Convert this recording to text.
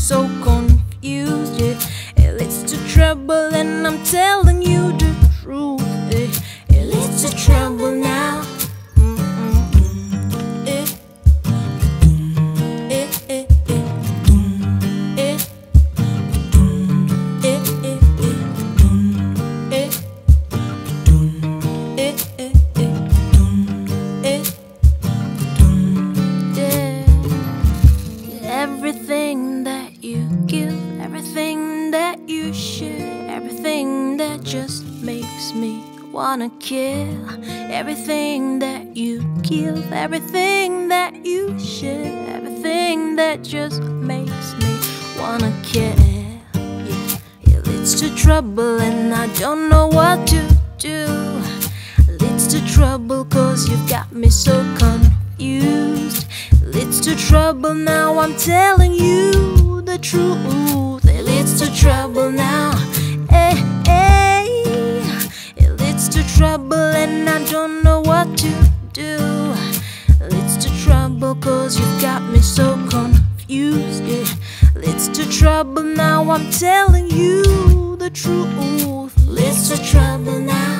so confused, yeah. It leads to trouble and I'm telling you the truth, yeah. It leads to trouble now. Everything that you give, everything that you share, everything that just makes me wanna kill. Everything that you give, everything that you share, everything that just makes me wanna kill. Yeah, it leads to trouble and I don't know what to do. It leads to trouble cause you've got me so confused. Leads to trouble now, I'm telling you the truth. It leads to trouble now, hey, hey. It leads to trouble and I don't know what to do. It leads to trouble cause you've got me so confused, yeah. Leads to trouble now, I'm telling you the truth. Leads to trouble now.